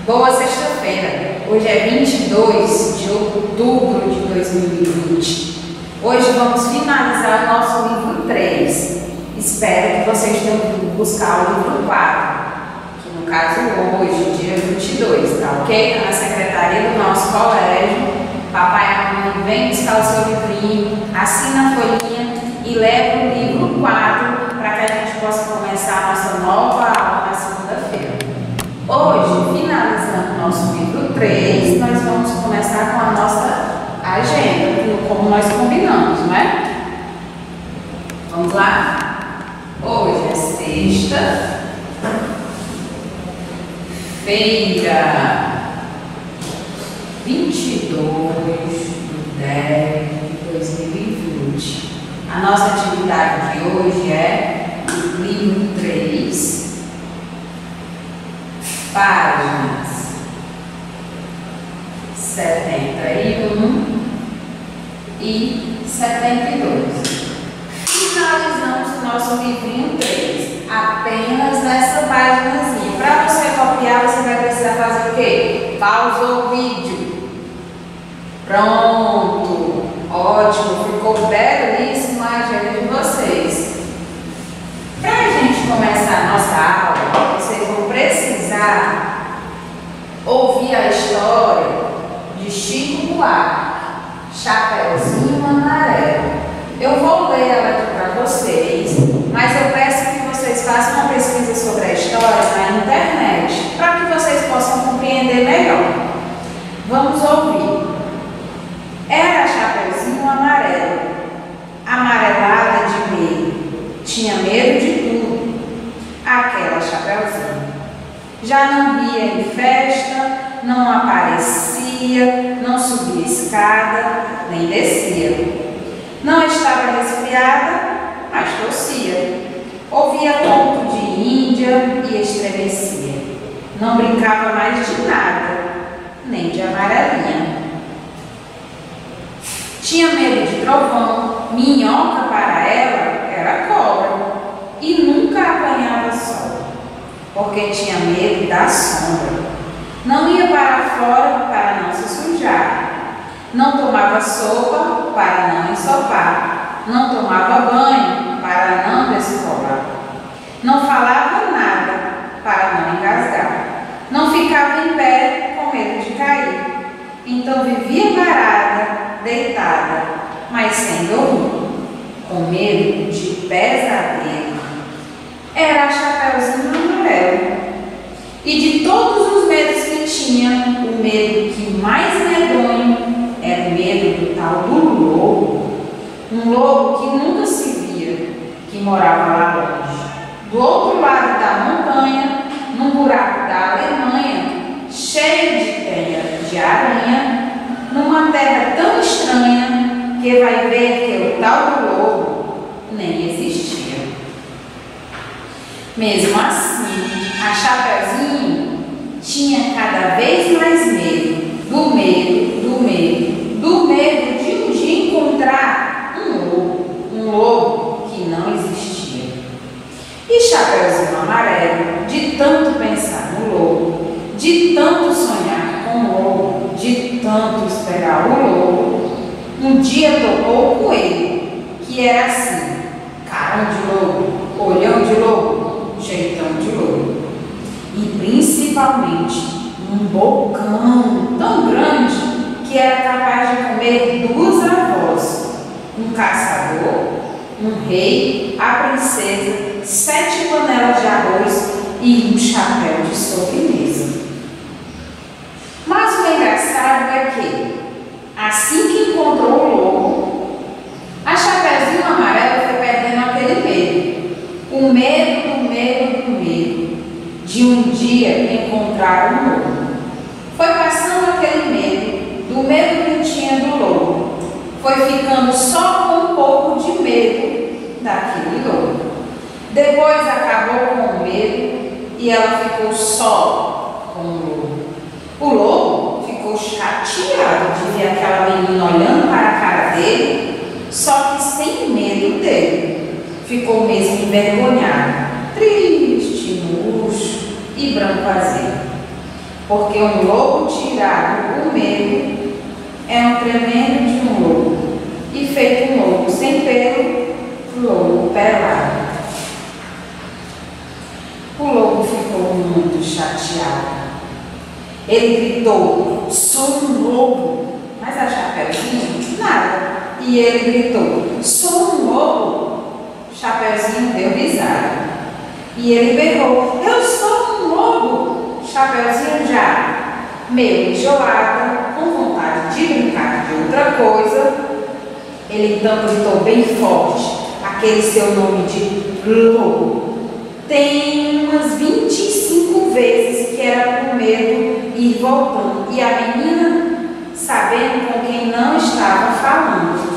Boa sexta-feira, hoje é 22 de outubro de 2020. Hoje vamos finalizar o nosso livro 3. Espero que vocês tenham vindo buscar o livro 4, que no caso hoje, dia 22, tá ok? Tá na secretaria do nosso colégio. Papai e mamãe vem buscar o seu livrinho, assina a folhinha e leva o livro 4 para que a gente possa começar a nossa nova aula na segunda-feira. Hoje, finalizando o nosso livro 3, nós vamos começar com a nossa agenda, como nós combinamos, não é? Vamos lá? Hoje é sexta-feira, 22/10/2020. A nossa atividade de hoje é o livro 3. Páginas 71 e 72. Finalizamos o nosso livrinho 3, apenas nessa páginazinha. Para você copiar, você vai precisar fazer o quê? Pausa o vídeo. Pronto, ótimo, ficou belíssima a agenda de vocês. Para a gente começar a nossa aula, vocês vão precisar ouvir a história de Chico Buarque, Chapeuzinho Amarelo. Eu vou ler ela aqui para vocês, mas eu peço que vocês façam uma pesquisa sobre a história na internet, para que vocês possam compreender melhor. Vamos ouvir. Era Chapeuzinho Amarelo, amarelada de medo, tinha medo de tudo. Aquela Chapeuzinho já não ria em festa, não aparecia, não subia escada, nem descia. Não estava resfriada, mas tossia. Ouvia conto de Índia e estremecia. Não brincava mais de nada, nem de amarelinha. Tinha medo de trovão, minhoca para ela era cobra. E nunca apanhava sol, porque tinha medo da sombra. Não ia para fora para não se sujar. Não tomava sopa para não ensopar. Não tomava banho para não descolar. Não falava nada para não engasgar. Não ficava em pé com medo de cair. Então vivia parada, deitada, mas sem dormir, com medo de pesadelo. Era a Chapeuzinho Amarelo. E de todos os medos que tinha, o medo que mais medonho era o medo do tal do lobo. Um lobo que nunca se via, que morava lá longe, do outro lado da montanha, num buraco da Alemanha, cheio de teia de aranha, numa terra tão estranha que vai ver que o tal do lobo nem existia. Mesmo assim, a Chapeuzinho tinha cada vez mais medo, do medo de um dia encontrar um lobo que não existia. E Chapeuzinho Amarelo, de tanto pensar no lobo, de tanto sonhar com o lobo, de tanto esperar o lobo, um dia topou o coelho, que era assim, carão de lobo, olhão de lobo, jeitão de lobo. E principalmente um bocão tão grande que era capaz de comer 2 avós, um caçador, um rei, a princesa, 7 panelas de arroz e um chapéu de sobremesa. Mas o engraçado é que, assim que encontrou o lobo, a Chapeuzinho Amarelo foi perdendo aquele medo. O medo de um dia encontrar um lobo. Foi passando aquele medo, do medo que tinha do lobo. Foi ficando só com um pouco de medo daquele lobo. Depois acabou com o medo e ela ficou só com o lobo. O lobo ficou chateado de ver aquela menina olhando para a cara dele, só que sem medo dele. Ficou mesmo envergonhado, triste, murcho e branco azedo. porque um lobo tirado por medo é um tremendo de um lobo, e feito um lobo sem pelo, lobo pelado. O lobo ficou muito chateado. Ele gritou: sou um lobo. Mas a Chapeuzinho, nada. E ele gritou: sou um lobo. Chapeuzinho deu risada. E ele berrou: eu sou um lobo. Chapeuzinho já, meio enjoado, com vontade de brincar de outra coisa, ele então gritou bem forte aquele seu nome de lobo. Tem umas 25 vezes que era com medo ir voltando. E a menina, sabendo com quem não estava falando.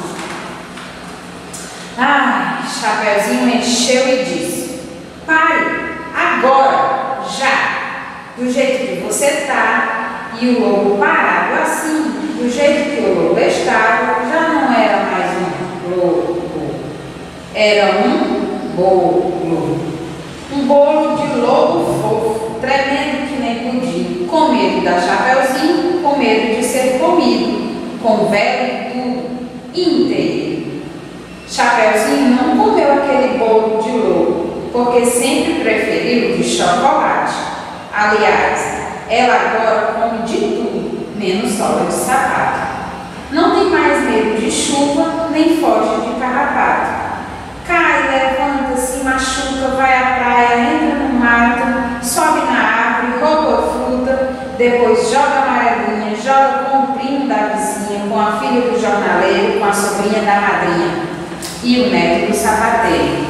Ai, Chapeuzinho encheu e disse: pare, agora, já. Do jeito que você está. E o lobo parado assim, do jeito que o lobo estava, já não era mais um lobo. Era um bolo. Um bolo de lobo fofo, tremendo que nem pudim, com medo da Chapeuzinho, com medo de ser comido, com vela e tudo, inteiro. Chapeuzinho não comeu aquele bolo de lobo, porque sempre preferiu de chocolate. Aliás, ela agora come de tudo, menos sola de sapato. Não tem mais medo de chuva, nem foge de carrapato. Cai, levanta-se, machuca, vai à praia, entra no mato, sobe na árvore, rouba fruta, depois joga amarelinha, joga com o primo da vizinha, com a filha do jornaleiro, com a sobrinha da madrinha e o neto do sapateiro.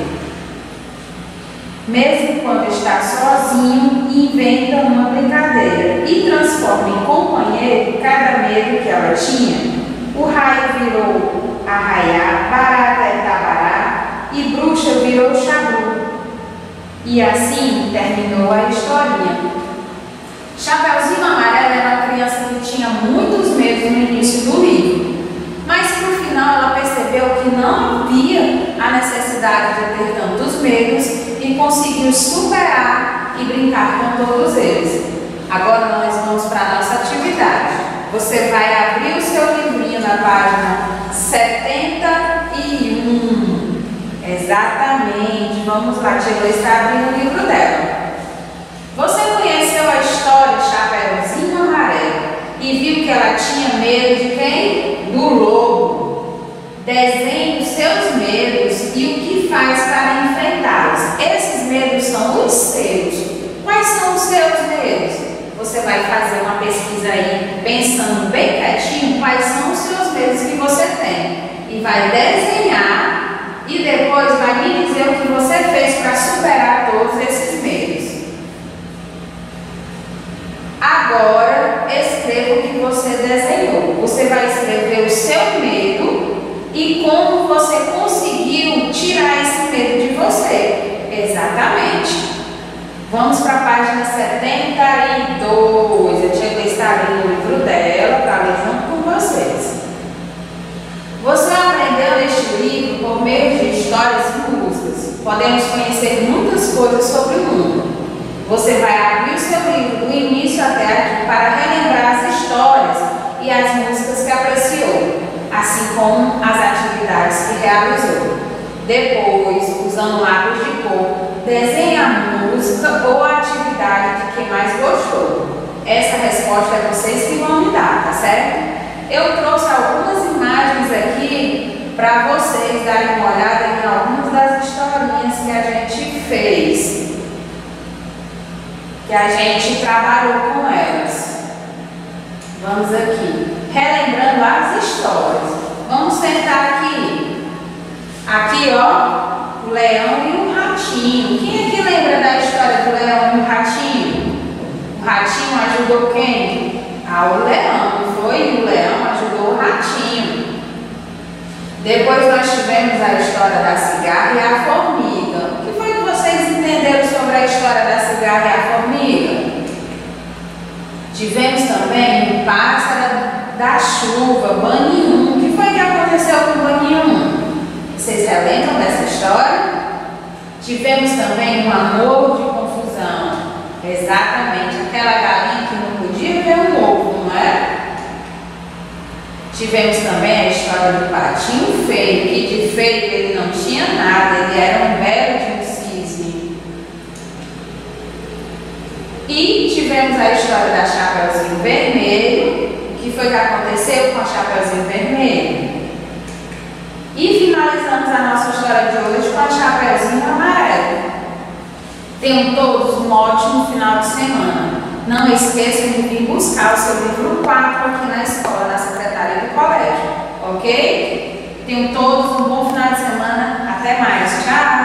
Mesmo quando está sozinho, inventa uma brincadeira e transforma em companheiro cada medo que ela tinha. O raio virou arraiá, barata é tabará, e bruxa virou chabru. E assim terminou a historinha. Chapeuzinho Amarelo era uma criança que tinha muitos medos no início do livro, mas no final ela percebeu que não havia a necessidade de ter tantos medos e conseguiu superar e brincar com todos eles. Agora nós vamos para a nossa atividade. Você vai abrir o seu livrinho na página 71. Exatamente, vamos lá, Tia está abrindo o livro dela. Você conheceu a história de Chapeuzinho Amarelo e viu que ela tinha medo de quem? Do lobo. Desenhe os seus medos e o que faz para enfrentá-los. Esses medos são os seus. Quais são os seus medos? Você vai fazer uma pesquisa aí, pensando bem quietinho, quais são os seus medos que você tem. E vai desenhar. E depois vai me dizer o que você fez para superar todos esses medos. Agora, escreva o que você desenhou. Você vai escrever o seu medo e como você conseguiu tirar esse medo de você. Exatamente. Vamos para a página 72. A tia Gleice está abrindo o livro dela para ler junto com vocês. Você aprendeu neste livro por meio de histórias e músicas. Podemos conhecer muitas coisas sobre o mundo. Você vai abrir o seu livro do início até aqui para relembrar as histórias e as músicas que apreciou, assim como as atividades que realizou. Depois, usando lápis de cor, desenhe a música ou a atividade de quem mais gostou. Essa resposta é vocês que vão me dar, tá certo? Eu trouxe algumas imagens aqui para vocês darem uma olhada em algumas das historinhas que a gente fez, que a gente trabalhou com elas. Vamos aqui, relembrando as histórias. Vamos sentar aqui. Aqui, ó, o leão e o ratinho. Quem aqui lembra da história do leão e o ratinho? O ratinho ajudou quem? O leão, não foi? O leão ajudou o ratinho. Depois nós tivemos a história da cigarra e a formiga. O que foi que vocês entenderam sobre a história da cigarra e a formiga? Tivemos também o pássaro da chuva, Bani-um. O que foi que aconteceu com o Bani-um? Vocês relembram dessa história? Tivemos também um amor de confusão. Exatamente, aquela galinha que não podia Tivemos também a história do patinho feio, que de feio ele não tinha nada, ele era um belo de um cisne. E tivemos a história da Chapeuzinho Vermelho, o que foi que aconteceu com a Chapeuzinho Vermelho. E finalizamos a nossa história de hoje com a Chapeuzinho Amarelo. Tenham todos um ótimo final de semana. Não esqueçam de vir buscar o seu livro 4 aqui na escola, na secretaria do colégio, ok? Tenham todos um bom final de semana. Até mais. Tchau!